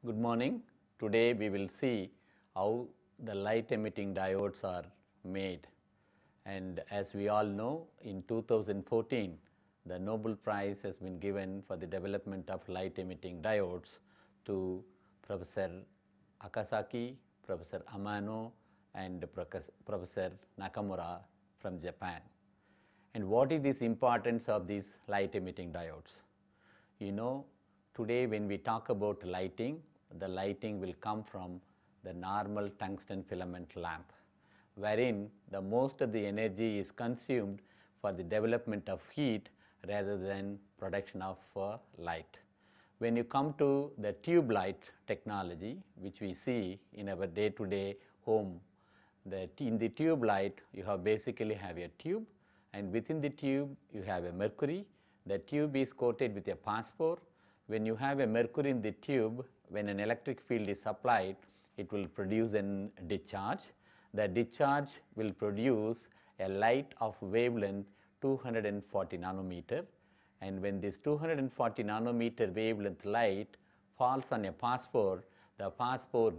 Good morning. Today we will see how the light emitting diodes are made. And as we all know, in 2014, the Nobel Prize has been given for the development of light emitting diodes to Professor Akasaki, Professor Amano, and Professor Nakamura from Japan. And what is this importance of these light emitting diodes? You know, today when we talk about lighting, the lighting will come from the normal tungsten filament lamp, wherein the most of the energy is consumed for the development of heat rather than production of light. When you come to the tube light technology, which we see in our day-to-day home, in the tube light you basically have a tube, and within the tube you have a mercury. The tube is coated with a phosphor. When you have a mercury in the tube, when an electric field is applied, it will produce a discharge. The discharge will produce a light of wavelength 240 nanometer, and when this 240 nanometer wavelength light falls on a phosphor, the phosphor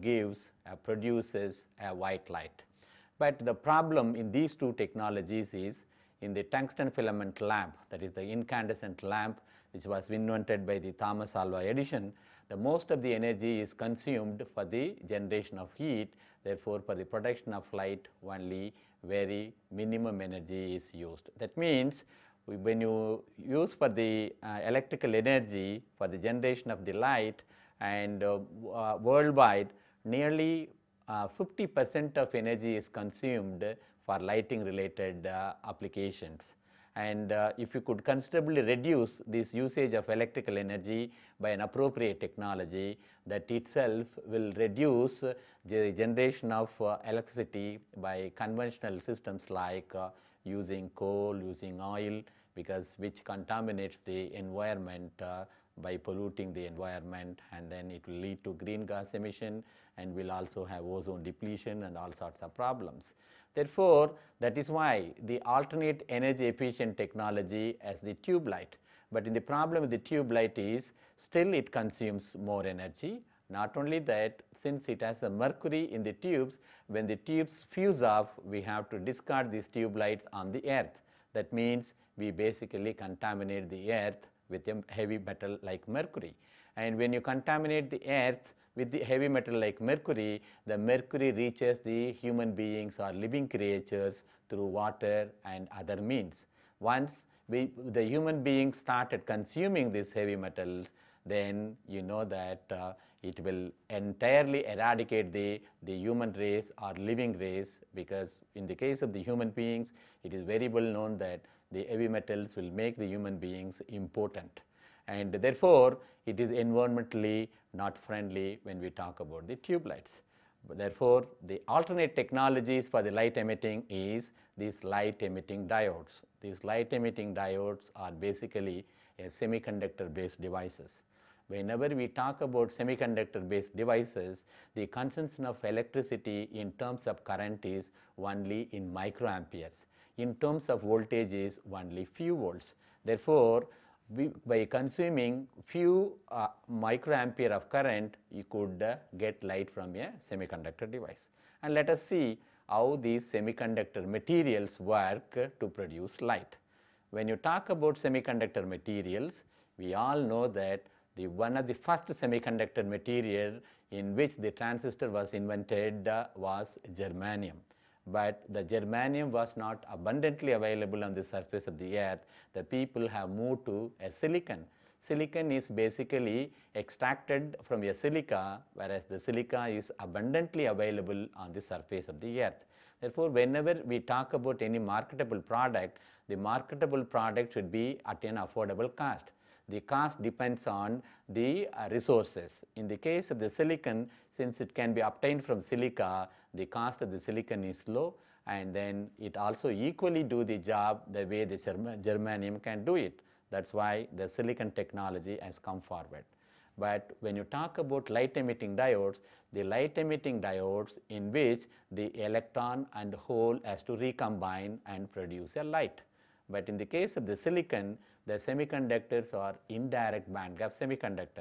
produces a white light. But the problem in these two technologies is, in the tungsten filament lamp, that is the incandescent lamp which was invented by the Thomas Alva Edison, the most of the energy is consumed for the generation of heat. Therefore, for the production of light only very minimum energy is used. That means, when you use for the electrical energy for the generation of the light, and worldwide nearly 50% of energy is consumed for lighting related applications. And if you could considerably reduce this usage of electrical energy by an appropriate technology, that itself will reduce the generation of electricity by conventional systems like using coal, using oil, which contaminates the environment by polluting the environment, and then it will lead to green gas emission and will also have ozone depletion and all sorts of problems. Therefore, that is why the alternate energy efficient technology as the tube light. But in the problem with the tube light is, still it consumes more energy. Not only that, since it has a mercury in the tubes, when the tubes fuse off, we have to discard these tube lights on the earth. That means we basically contaminate the earth with a heavy metal like mercury. And when you contaminate the earth with the heavy metal like mercury, the mercury reaches the human beings or living creatures through water and other means. Once the human beings started consuming these heavy metals, then you know that it will entirely eradicate the human race or living race, because in the case of the human beings, it is very well known that the heavy metals will make the human beings impotent, and therefore it is environmentally not friendly when we talk about the tube lights. Therefore, the alternate technologies for the light emitting is these light emitting diodes. These light emitting diodes are basically a semiconductor based devices. Whenever we talk about semiconductor based devices, the consumption of electricity in terms of current is only in microamperes. In terms of voltage is only few volts. Therefore, by consuming few microampere of current, you could get light from a semiconductor device. And let us see how these semiconductor materials work to produce light. When you talk about semiconductor materials, we all know that one of the first semiconductor material in which the transistor was invented was germanium. But the germanium was not abundantly available on the surface of the earth. The people have moved to a silicon. Silicon is basically extracted from a silica, whereas the silica is abundantly available on the surface of the earth. Therefore, whenever we talk about any marketable product, the marketable product should be at an affordable cost. The cost depends on the resources. In the case of the silicon, since it can be obtained from silica, the cost of the silicon is low, and then it also equally do the job the way the germanium can do it. That's why the silicon technology has come forward. But when you talk about light emitting diodes, the light emitting diodes in which the electron and hole has to recombine and produce a light. But in the case of the silicon, the semiconductors are indirect band gap semiconductor.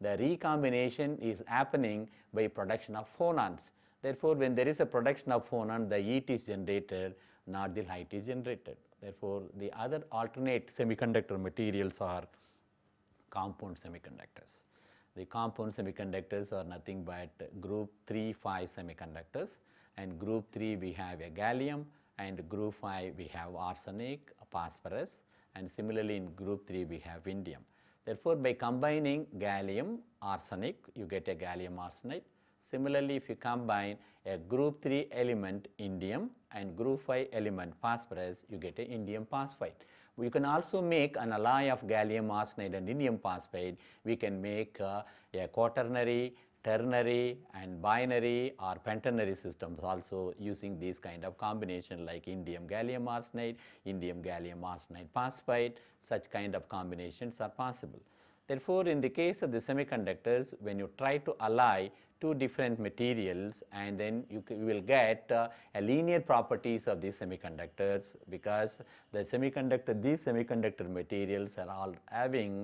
the recombination is happening by production of phonons. Therefore, when there is a production of phonon, the heat is generated, not the light is generated. Therefore, the other alternate semiconductor materials are compound semiconductors. The compound semiconductors are nothing but group 3,5 semiconductors, and group 3 we have a gallium, and group 5 we have arsenic, phosphorus, and similarly in group 3 we have indium. Therefore, by combining gallium, arsenic, you get a gallium arsenide. Similarly, if you combine a group 3 element indium and group 5 element phosphorus, you get a indium phosphide. You can also make an alloy of gallium arsenide and indium phosphide. We can make a quaternary, ternary, and binary or pentanary systems also using this kind of combination like indium gallium arsenide, indium gallium arsenide phosphide. Such kind of combinations are possible. Therefore, in the case of the semiconductors, when you try to ally two different materials, and then you will get a linear properties of these semiconductors, because these semiconductor materials are all having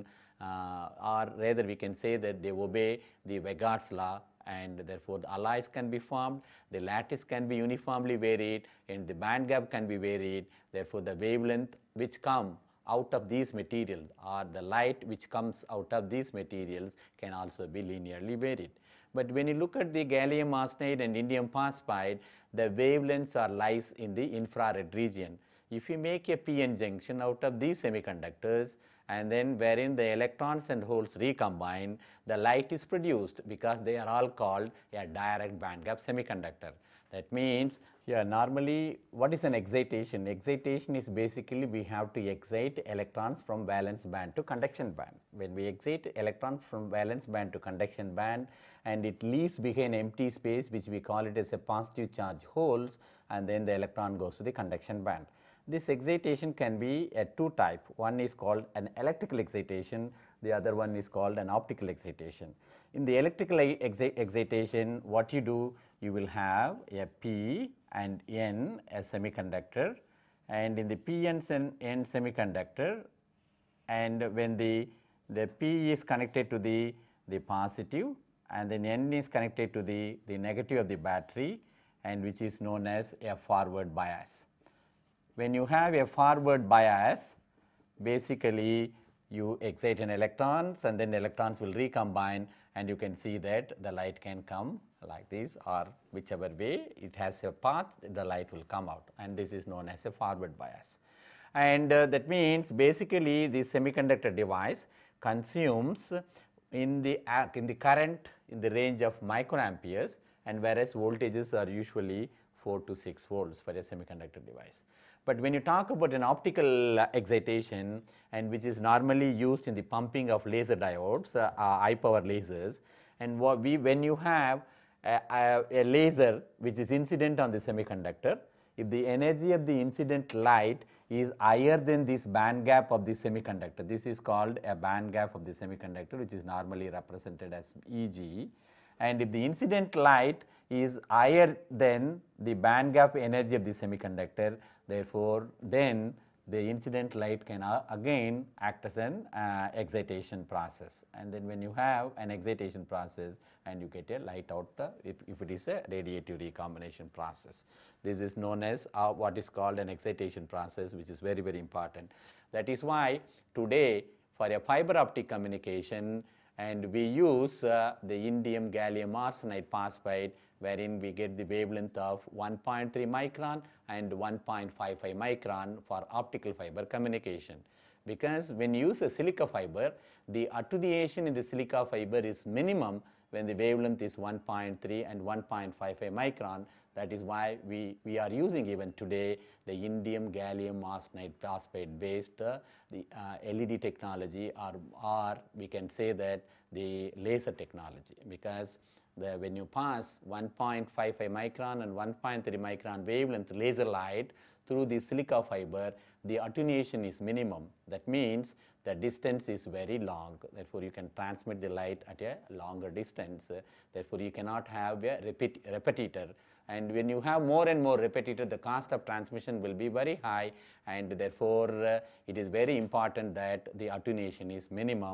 or rather we can say that they obey the Wegart's law, and therefore the alloys can be formed, the lattice can be uniformly varied, and the band gap can be varied. Therefore, the wavelength which come out of these materials or the light which comes out of these materials can also be linearly varied. But when you look at the gallium arsenide and indium phosphide, the wavelengths are lies in the infrared region. If you make a p-n junction out of these semiconductors, and then wherein the electrons and holes recombine, the light is produced, because they are all called a direct band gap semiconductor. That means, normally what is an excitation? Excitation is basically we have to excite electrons from valence band to conduction band. When we excite electron from valence band to conduction band, and it leaves behind empty space which we call it as a positive charge holes, and then the electron goes to the conduction band. This excitation can be a two type. One is called an electrical excitation, the other one is called an optical excitation. In the electrical excitation, what you do, you will have a P and N as semiconductor, and in the P and N semiconductor, and when the P is connected to the positive and then N is connected to the negative of the battery, and which is known as a forward bias. When you have a forward bias, basically you excite an electrons, and then the electrons will recombine, and you can see that the light can come like this, or whichever way it has a path, the light will come out, and this is known as a forward bias. And that means basically this semiconductor device consumes in the current in the range of microamperes, and whereas voltages are usually 4 to 6 volts for a semiconductor device. But when you talk about an optical excitation, and which is normally used in the pumping of laser diodes, high power lasers, and when you have a laser which is incident on the semiconductor, if the energy of the incident light is higher than this band gap of the semiconductor, this is called a band gap of the semiconductor, which is normally represented as Eg, and if the incident light is higher than the band gap energy of the semiconductor, therefore, then the incident light can again act as an excitation process, and then when you have an excitation process, and you get a light out if it is a radiative recombination process. This is known as what is called an excitation process, which is very, very important. That is why today for a fiber optic communication, and we use the indium gallium arsenide phosphide, wherein we get the wavelength of 1.3 micron and 1.55 micron for optical fiber communication. Because when you use a silica fiber, the attenuation in the silica fiber is minimum when the wavelength is 1.3 and 1.55 micron. That is why we are using even today the indium gallium arsenide phosphide based the LED technology, or we can say that the laser technology, because when you pass 1.55 micron and 1.3 micron wavelength laser light through the silica fiber, the attenuation is minimum. That means the distance is very long. Therefore, you can transmit the light at a longer distance. Therefore, you cannot have a repetitor. And when you have more and more repetitor, the cost of transmission will be very high, and therefore, it is very important that the attenuation is minimum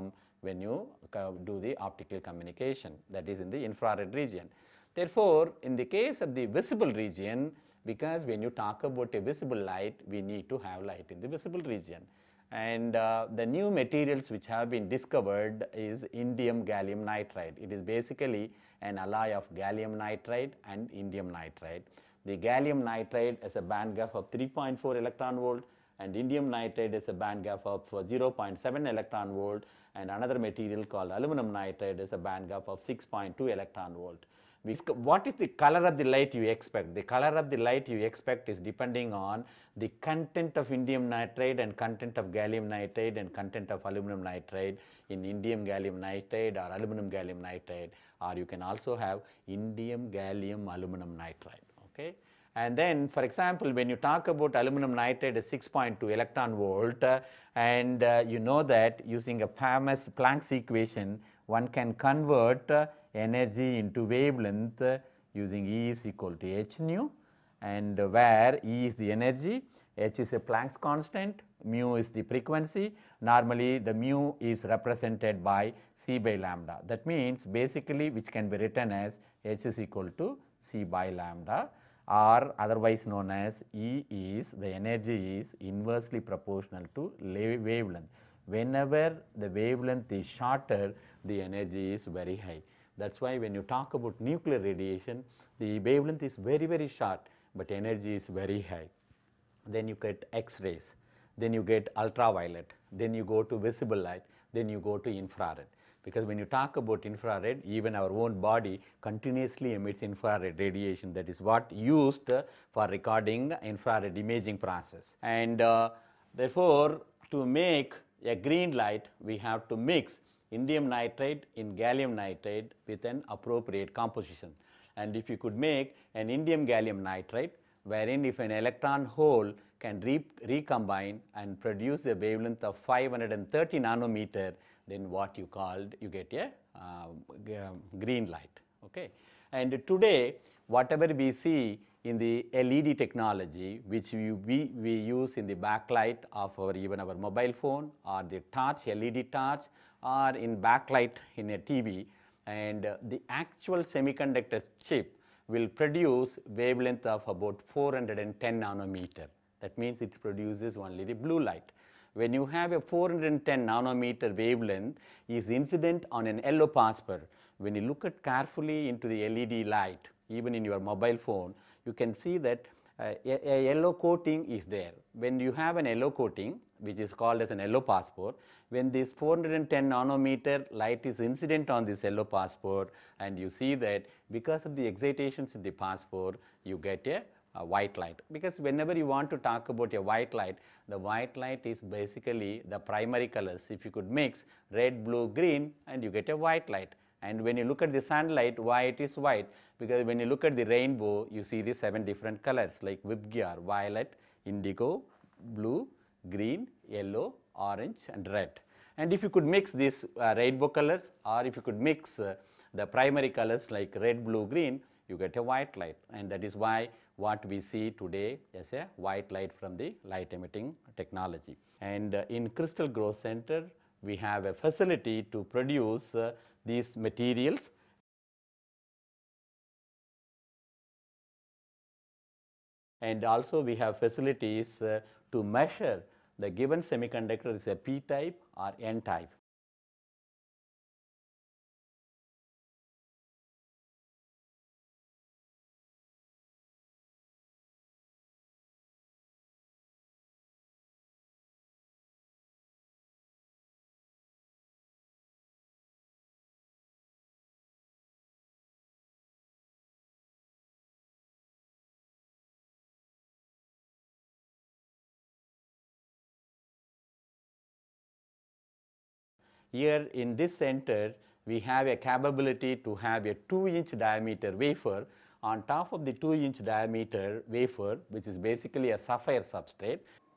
when you do the optical communication, that is in the infrared region. Therefore, in the case of the visible region, because when you talk about a visible light, we need to have light in the visible region. And the new materials which have been discovered is indium gallium nitride. It is basically an alloy of gallium nitride and indium nitride. The gallium nitride has a band gap of 3.4 electron volt, and indium nitride has a band gap of 0.7 electron volt, and another material called aluminum nitride has a band gap of 6.2 electron volt. What is the color of the light you expect? The color of the light you expect is depending on the content of indium nitride and content of gallium nitride and content of aluminum nitride in indium gallium nitride or aluminum gallium nitride, or you can also have indium gallium aluminum nitride. Okay. And then, for example, when you talk about aluminum nitride is 6.2 electron volt, and you know that using a Planck's equation, one can convert energy into wavelength using E is equal to h nu, and where E is the energy, h is a Planck's constant, mu is the frequency. Normally, the mu is represented by c by lambda. That means basically which can be written as h is equal to c by lambda, or otherwise known as E is the energy is inversely proportional to wavelength. Whenever the wavelength is shorter, the energy is very high. That is why when you talk about nuclear radiation, the wavelength is very, very short, but energy is very high. Then you get X-rays, then you get ultraviolet, then you go to visible light, then you go to infrared. Because when you talk about infrared, even our own body continuously emits infrared radiation. That is what used for recording infrared imaging process. And therefore, to make a green light, we have to mix indium nitride in gallium nitride with an appropriate composition. And if you could make an indium gallium nitride, wherein if an electron hole can recombine and produce a wavelength of 530 nanometer, then what you called, you get a green light. Okay. And today, whatever we see in the LED technology, which we use in the backlight of even our mobile phone, or the torch, LED torch, or in backlight in a TV, and the actual semiconductor chip will produce wavelength of about 410 nanometer. That means it produces only the blue light. When you have a 410 nanometer wavelength is incident on an yellow phosphor, when you look at carefully into the LED light, even in your mobile phone, you can see that a yellow coating is there. When you have an yellow coating, which is called as an yellow phosphor, when this 410 nanometer light is incident on this yellow phosphor, and you see that because of the excitations in the phosphor, you get a white light. Because whenever you want to talk about a white light, the white light is basically the primary colors. If you could mix red, blue, green, and you get a white light. And when you look at the sunlight, why it is white? Because when you look at the rainbow, you see the 7 different colors like Vibgyor, violet, indigo, blue, green, yellow, orange, and red. And if you could mix these rainbow colors, or if you could mix the primary colors like red, blue, green, you get a white light. And that is why what we see today as a white light from the light emitting technology. And in Crystal Growth Center, we have a facility to produce these materials. And also we have facilities to measure the given semiconductor is a P-type or N-type. Here in this center, we have a capability to have a 2-inch diameter wafer. On top of the 2-inch diameter wafer, which is basically a sapphire substrate,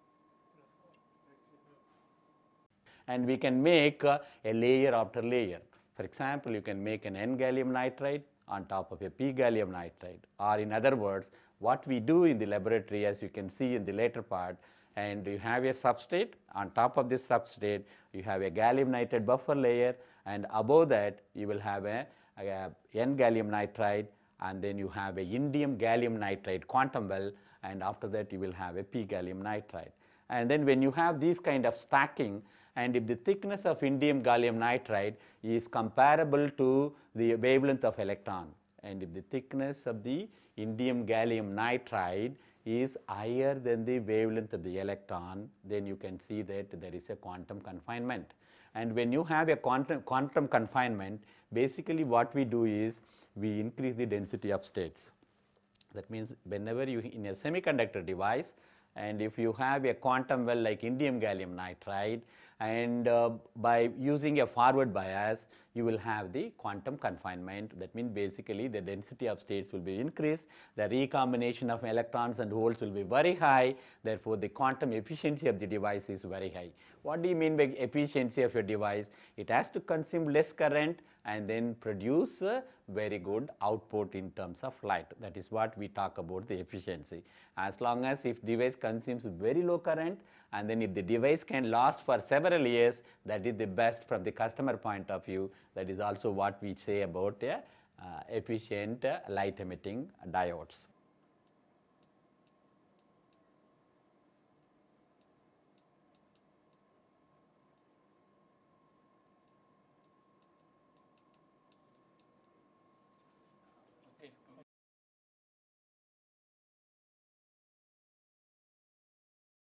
and we can make a layer after layer. For example, you can make an N gallium nitride on top of a P gallium nitride, or in other words, what we do in the laboratory, as you can see in the later part, and you have a substrate. On top of this substrate, you have a gallium nitride buffer layer, and above that you will have a N gallium nitride, and then you have a indium gallium nitride quantum well, and after that you will have a P gallium nitride. And then when you have these kind of stacking, and if the thickness of indium gallium nitride is comparable to the wavelength of electron, and if the thickness of the indium gallium nitride is higher than the wavelength of the electron, then you can see that there is a quantum confinement. And when you have a quantum confinement, basically what we do is we increase the density of states. That means whenever you in a semiconductor device, and if you have a quantum well like indium gallium nitride, and by using a forward bias, you will have the quantum confinement. That means basically the density of states will be increased, the recombination of electrons and holes will be very high, therefore the quantum efficiency of the device is very high. What do you mean by efficiency of your device? It has to consume less current and then produce very good output in terms of light. That is what we talk about the efficiency. As long as if device consumes very low current, and then if the device can last for several years, that is the best from the customer point of view. That is also what we say about efficient light emitting diodes.